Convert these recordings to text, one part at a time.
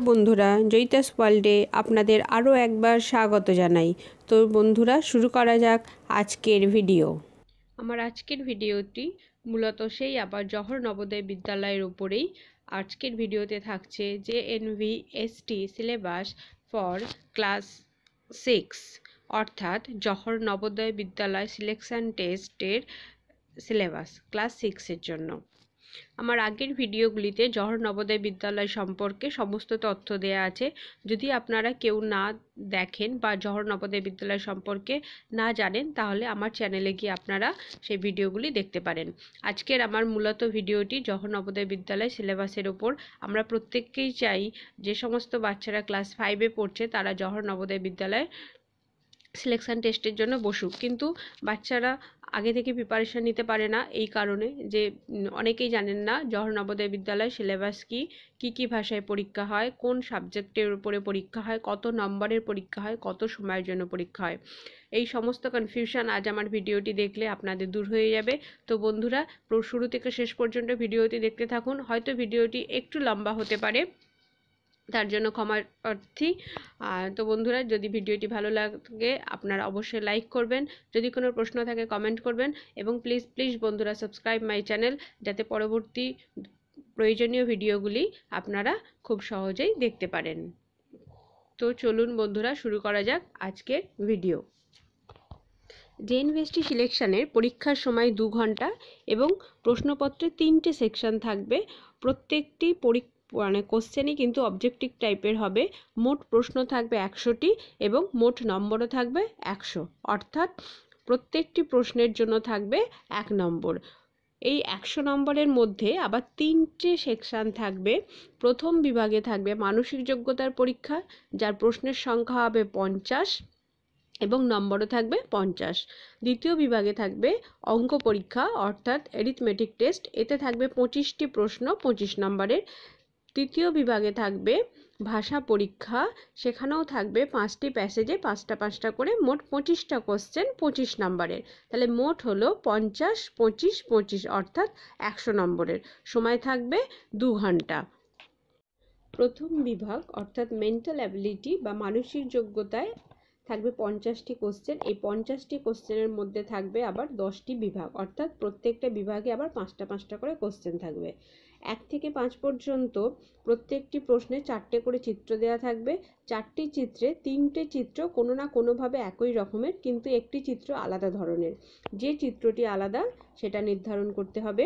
বন্ধুরা, জয়িতাস ওয়ার্ল্ডে আপনাদের আরও একবার স্বাগত জানাই। তো বন্ধুরা, শুরু করা যাক আজকের ভিডিও। আমার আজকের ভিডিওটি মূলত সেই আবার জওহর নবোদয় বিদ্যালয়ের উপরেই। আজকের ভিডিওতে থাকছে JNVST সিলেবাস ফর ক্লাস 6, অর্থাৎ জওহর নবোদয় বিদ্যালয় সিলেকশন টেস্টের সিলেবাস ক্লাস 6-এর জন্য। আমার আগের ভিডিওগুলিতে জওহর নবোদয় বিদ্যালয় সম্পর্কে সমস্ত তথ্য দেয়া আছে। যদি আপনারা কেউ না দেখেন বা জওহর নবোদয় বিদ্যালয় সম্পর্কে না জানেন, তাহলে আমার চ্যানেলে গিয়ে আপনারা সেই ভিডিওগুলি দেখতে পারেন। আজকের আমার মূলত ভিডিওটি জওহর নবোদয় বিদ্যালয় সিলেবাসের ওপর। আমরা প্রত্যেককেই চাই যে সমস্ত বাচ্চারা ক্লাস 5-এ পড়ছে তারা জওহর নবোদয় বিদ্যালয় সিলেকশন টেস্টের জন্য বসুক, কিন্তু বাচ্চারা আগে থেকে প্রিপারেশান নিতে পারে না এই কারণে যে অনেকেই জানেন না জওহর নবোদয় বিদ্যালয় সিলেবাস কী ভাষায় পরীক্ষা হয়, কোন সাবজেক্টের উপরে পরীক্ষা হয়, কত নম্বরের পরীক্ষা হয়, কত সময়ের জন্য পরীক্ষা হয়। এই সমস্ত কনফিউশন আজ আমার ভিডিওটি দেখলে আপনাদের দূর হয়ে যাবে। তো বন্ধুরা, শুরু থেকে শেষ পর্যন্ত ভিডিওটি দেখতে থাকুন। হয়তো ভিডিওটি একটু লম্বা হতে পারে, তার জন্য ক্ষমা প্রার্থী। তো বন্ধুরা, যদি ভিডিওটি ভালো লাগে আপনারা অবশ্যই লাইক করবেন, যদি কোনো প্রশ্ন থাকে কমেন্ট করবেন, এবং প্লিজ বন্ধুরা সাবস্ক্রাইব মাই চ্যানেল, যাতে পরবর্তী প্রয়োজনীয় ভিডিওগুলি আপনারা খুব সহজেই দেখতে পারেন। তো চলুন বন্ধুরা, শুরু করা যাক আজকের ভিডিও। JNVST সিলেকশনের পরীক্ষার সময় 2 ঘন্টা এবং প্রশ্নপত্রে 3টে সেকশন থাকবে। প্রত্যেকটি কোশ্চেনই কিন্তু অবজেক্টিভ টাইপের হবে। মোট প্রশ্ন থাকবে 100টি এবং মোট নম্বরও থাকবে 100, অর্থাৎ প্রত্যেকটি প্রশ্নের জন্য থাকবে 1 নম্বর। এই 100 নম্বরের মধ্যে আবার 3টে সেকশন থাকবে। প্রথম বিভাগে থাকবে মানসিক যোগ্যতার পরীক্ষা, যার প্রশ্নের সংখ্যা হবে 50 এবং নম্বরও থাকবে 50। দ্বিতীয় বিভাগে থাকবে অঙ্ক পরীক্ষা, অর্থাৎ অ্যারিথমেটিক টেস্ট, এতে থাকবে 25টি প্রশ্ন 25 নম্বরের। তৃতীয় বিভাগে থাকবে ভাষা পরীক্ষা, সেখানেও থাকবে 5টি প্যাসেজে 5টা করে, মোট 25টা কোশ্চেন 25 নম্বরের। তাহলে মোট হলো 50, 25, 25, অর্থাৎ 100 নম্বরের। সময় থাকবে 2 ঘন্টা। প্রথম বিভাগ অর্থাৎ মেন্টাল অ্যাবিলিটি বা মানসিক যোগ্যতায় থাকবে 50টি কোশ্চেন। এই 50টি কোশ্চেনের মধ্যে থাকবে আবার 10টি বিভাগ, অর্থাৎ প্রত্যেকটা বিভাগে আবার 5টা করে কোশ্চেন থাকবে। 1 থেকে 5 পর্যন্ত প্রত্যেকটি প্রশ্নে 4টে করে চিত্র দেওয়া থাকবে। 4টি চিত্রে 3টে চিত্র কোনো না কোনোভাবে একই রকমের, কিন্তু একটি চিত্র আলাদা ধরনের। যে চিত্রটি আলাদা সেটা নির্ধারণ করতে হবে।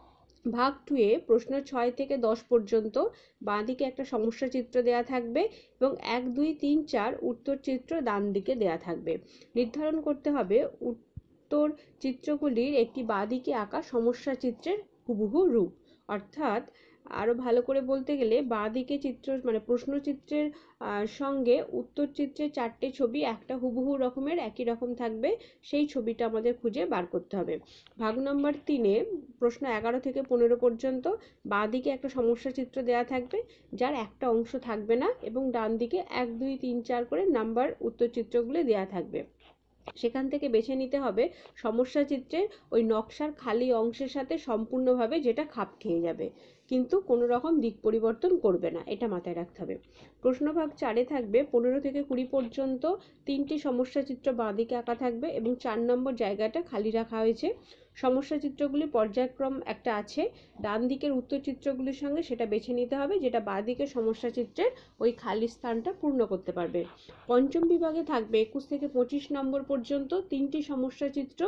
ভাগ 2-এ প্রশ্ন 6 থেকে 10 পর্যন্ত বাঁদিকে একটা সমস্যা চিত্র দেওয়া থাকবে এবং 1, 2, 3, 4 উত্তর চিত্র ডান দিকে দেওয়া থাকবে। নির্ধারণ করতে হবে উত্তর চিত্রগুলির একটি বাঁদিকে আঁকা সমস্যা চিত্রের হুবহু রূপ, অর্থাৎ আরও ভালো করে বলতে গেলে বাঁদিকে চিত্র মানে প্রশ্নচিত্রের সঙ্গে উত্তর চিত্রের 4টে ছবি একটা হুবহু রকমের একই রকম থাকবে, সেই ছবিটা আমাদের খুঁজে বার করতে হবে। ভাগ নম্বর 3-এ প্রশ্ন 11 থেকে 15 পর্যন্ত বাঁদিকে একটা সমস্যা চিত্র দেওয়া থাকবে, যার একটা অংশ থাকবে না, এবং ডান দিকে 1, 2, 3, 4 করে নাম্বার উত্তর চিত্রগুলো দেওয়া থাকবে। সেখান থেকে বেছে নিতে হবে সমস্যা চিত্রের ওই নকশার খালি অংশের সাথে সম্পূর্ণভাবে, যেটা খাপ খেয়ে যাবে কিন্তু কোনো রকম দিক পরিবর্তন করবে না, এটা মাথায় রাখতে হবে। প্রশ্নভাগ 4-এ থাকবে 15 থেকে 20 পর্যন্ত 3টি সমস্যা চিত্র বাঁদিকে আঁকা থাকবে এবং 4 নম্বর জায়গাটা খালি রাখা হয়েছে। সমস্যা চিত্রগুলি পর্যায়ক্রম একটা আছে, ডান দিকের উত্তর চিত্রগুলির সঙ্গে সেটা বেছে নিতে হবে যেটা বাঁদিকের সমস্যা চিত্রের ওই খালি স্থানটা পূর্ণ করতে পারবে। পঞ্চম বিভাগে থাকবে 21 থেকে 25 নম্বর পর্যন্ত 3টি সমস্যা চিত্র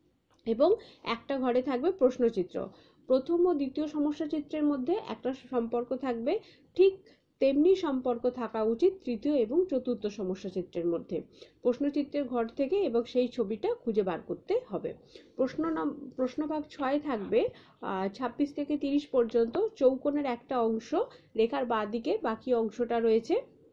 এবং একটা ঘরে থাকবে প্রশ্নচিত্র। প্রথম ও দ্বিতীয় সমস্যা চিত্রের মধ্যে একটা সম্পর্ক থাকবে, ঠিক তেমনি সম্পর্ক থাকা উচিত তৃতীয় এবং চতুর্থ সমস্যা চিত্রের মধ্যে। প্রশ্নচিত্রের ঘর থেকে এবং সেই ছবিটা খুঁজে বার করতে হবে। প্রশ্নভাগ 6 থাকবে 26 থেকে 30 পর্যন্ত চৌকোনের একটা অংশ, রেখার বাঁদিকে বাকি অংশটা রয়েছে।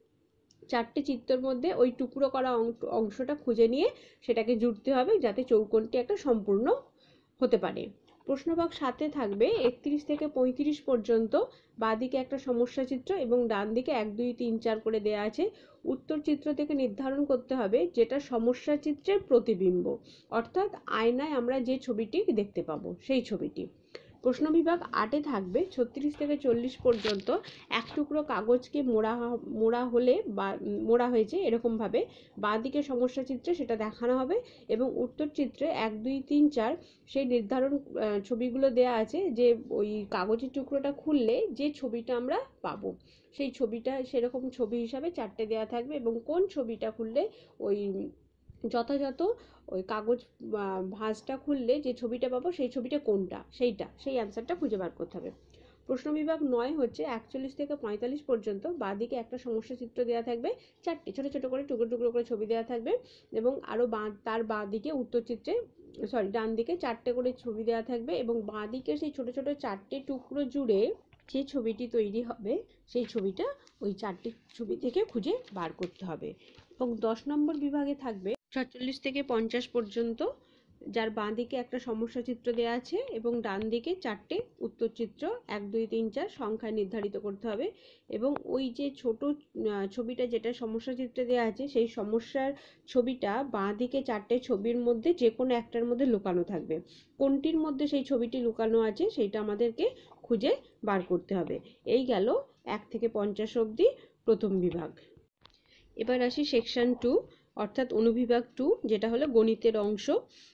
4টে চিত্রের মধ্যে ওই টুকরো করা অংশটা খুঁজে নিয়ে সেটাকে জুড়তে হবে যাতে চৌকোনটি একটা সম্পূর্ণ হতে পারে। প্রশ্নভাগ 7-এ থাকবে 31 থেকে 35 পর্যন্ত বাঁদিকে একটা সমস্যা চিত্র এবং ডান দিকে 1, 2, 3, 4 করে দেয়া আছে। উত্তর চিত্র থেকে নির্ধারণ করতে হবে যেটা সমস্যা চিত্রের প্রতিবিম্ব, অর্থাৎ আয়নায় আমরা যে ছবিটি দেখতে পাবো সেই ছবিটি। প্রশ্ন বিভাগ 8-এ থাকবে 36 থেকে 40 পর্যন্ত এক টুকরো কাগজকে মোড়া হলে বা মোড়া হয়েছে এরকমভাবে বাঁ দিকে সমস্যা চিত্রে সেটা দেখানো হবে এবং উত্তর চিত্রে 1, 2, 3, 4 সেই নির্ধারণ ছবিগুলো দেয়া আছে যে ওই কাগজের টুকরোটা খুললে যে ছবিটা আমরা পাবো সেই ছবিটা সেরকম ছবি হিসাবে 4টে দেওয়া থাকবে এবং কোন ছবিটা খুললে ওই যথাযথ ওই কাগজ ভাঁজটা খুললে যে ছবিটা পাবো সেই ছবিটা কোনটা সেই অ্যান্সারটা খুঁজে বার করতে হবে। প্রশ্ন বিভাগ 9 হচ্ছে 41 থেকে 45 পর্যন্ত বাঁদিকে একটা সমস্যা চিত্র দেওয়া থাকবে 4টে ছোট ছোট করে টুকরো টুকরো করে ছবি দেওয়া থাকবে এবং আরও তার বাঁদিকে উত্তর চিত্রে ডান দিকে 4টে করে ছবি দেওয়া থাকবে এবং বাঁদিকে সেই ছোট ছোট 4টে টুকরো জুড়ে যে ছবিটি তৈরি হবে সেই ছবিটা ওই 4টে ছবি থেকে খুঁজে বার করতে হবে। এবং 10 নম্বর বিভাগে থাকবে 46 থেকে 50 পর্যন্ত, যার বাঁ দিকে একটা সমস্যা চিত্র দেওয়া আছে এবং ডান দিকে 4টে উত্তর চিত্র 1, 2, 3, 4 সংখ্যায় নির্ধারিত করতে হবে এবং ওই যে ছোট ছবিটা যেটা সমস্যা চিত্রে দেওয়া আছে সেই সমস্যার ছবিটা বাঁ দিকে 4টে ছবির মধ্যে যে কোনো একটার মধ্যে লুকানো থাকবে। কোনটির মধ্যে সেই ছবিটি লুকানো আছে সেইটা আমাদেরকে খুঁজে বার করতে হবে। এই গেল 1 থেকে 50 অবধি প্রথম বিভাগ। এবার আসি সেকশন 2 অর্থাৎ অনুবিভাগ 2, যেটা হলো গণিতের অংশ।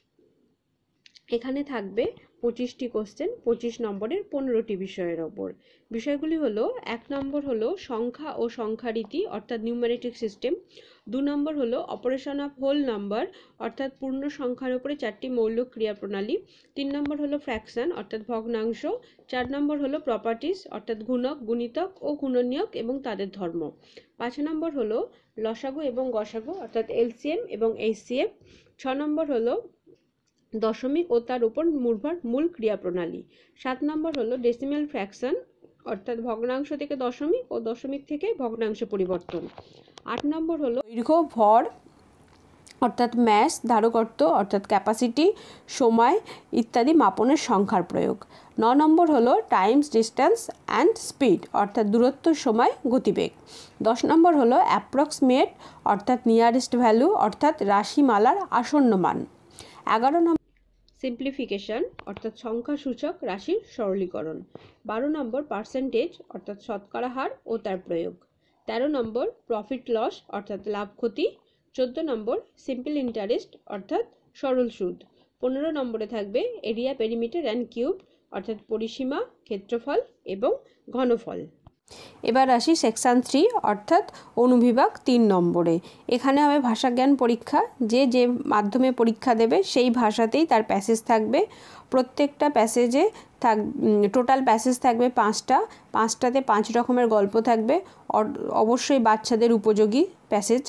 এখানে থাকবে 25টি কোশ্চেন 25 নম্বরের 15টি বিষয়ের ওপর। বিষয়গুলি হলো 1 নম্বর হলো সংখ্যা ও সংখ্যারীতি অর্থাৎ নিউমেরিটিক সিস্টেম, 2 নম্বর হলো অপারেশন অফ হোল নাম্বার অর্থাৎ পূর্ণ সংখ্যার উপরে 4টি মৌলিক ক্রিয়া প্রণালী, 3 নম্বর হলো ফ্র্যাকশন অর্থাৎ ভগ্নাংশ, 4 নম্বর হলো প্রপার্টিস অর্থাৎ গুণক, গুণিতক ও গুণনীয়ক এবং তাদের ধর্ম, 5 নম্বর হলো লসাগু এবং গসাগু অর্থাৎ এলসিএম এবং এইচসিএফ, 6 নম্বর হলো দশমিক ও তার উপর নির্ভর মূল ক্রিয়া প্রণালী, 7 নম্বর হলো ডেসিমেল ফ্র্যাকশন অর্থাৎ ভগ্নাংশ থেকে দশমিক ও দশমিক থেকে ভগ্নাংশে পরিবর্তন, 8 নম্বর হলো দৈর্ঘ্য, ভর অর্থাৎ ম্যাস, ধারকত্ব অর্থাৎ ক্যাপাসিটি, সময় ইত্যাদি মাপনের সংখ্যার প্রয়োগ, 9 নম্বর হলো টাইমস, ডিস্টেন্স অ্যান্ড স্পিড অর্থাৎ দূরত্ব, সময়, গতিবেগ, 10 নম্বর হলো অ্যাপ্রক্সিমেট অর্থাৎ নিয়ারেস্ট ভ্যালু অর্থাৎ রাশিমালার আসন্ন মান, 11 নম্বর সিম্পলিফিকেশন অর্থাৎ সংখ্যাসূচক রাশির সরলীকরণ, 12 নম্বর পার্সেন্টেজ অর্থাৎ শতকরা হার ও তার প্রয়োগ, 13 নম্বর প্রফিট লস অর্থাৎ লাভ ক্ষতি, 14 নম্বর সিম্পল ইন্টারেস্ট অর্থাৎ সরল সুদ, 15 নম্বরে থাকবে এরিয়া, পেরিমিটার অ্যান্ড কিউব অর্থাৎ পরিসীমা, ক্ষেত্রফল এবং ঘনফল। এবার আসি সেকশন 3 অর্থাৎ অনুবিভাগ 3 নম্বরে। এখানে হবে ভাষাজ্ঞান পরীক্ষা, যে মাধ্যমে পরীক্ষা দেবে সেই ভাষাতেই তার প্যাসেজ থাকবে। প্রত্যেকটা প্যাসেজে টোটাল প্যাসেজ থাকবে 5টাতে 5 রকমের গল্প থাকবে, অবশ্যই বাচ্চাদের উপযোগী প্যাসেজ।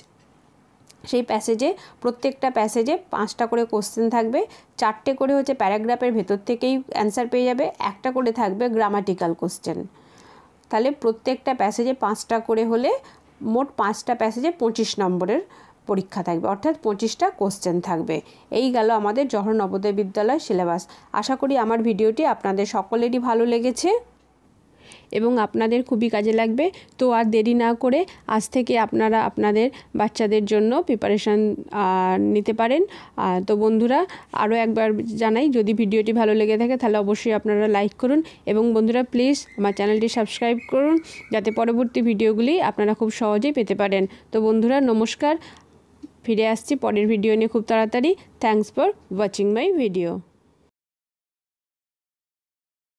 সেই প্যাসেজে প্রত্যেকটা প্যাসেজে 5টা করে কোশ্চেন থাকবে, 4টে করে হচ্ছে প্যারাগ্রাফের ভেতর থেকেই অ্যান্সার পেয়ে যাবে, একটা করে থাকবে গ্রামাটিক্যাল কোশ্চেন। তাহলে প্রত্যেকটা প্যাসেজে 5টা করে হলে মোট 5টা প্যাসেজে 25 নম্বরের পরীক্ষা থাকবে অর্থাৎ 25টা কোশ্চেন থাকবে। এই গেল আমাদের জওহর নবোদয় বিদ্যালয় সিলেবাস। আশা করি আমার ভিডিওটি আপনাদের সকলেরই ভালো লেগেছে এবং আপনাদের খুবই কাজে লাগবে। তো আর দেরি না করে আজ থেকে আপনারা আপনাদের বাচ্চাদের জন্য প্রিপারেশান নিতে পারেন। তো বন্ধুরা আরও একবার জানাই, যদি ভিডিওটি ভালো লেগে থাকে তাহলে অবশ্যই আপনারা লাইক করুন এবং বন্ধুরা প্লিজ আমার চ্যানেলটি সাবস্ক্রাইব করুন যাতে পরবর্তী ভিডিওগুলি আপনারা খুব সহজেই পেতে পারেন। তো বন্ধুরা নমস্কার, ফিরে আসছি পরের ভিডিও নিয়ে খুব তাড়াতাড়ি। Thanks for watching my video.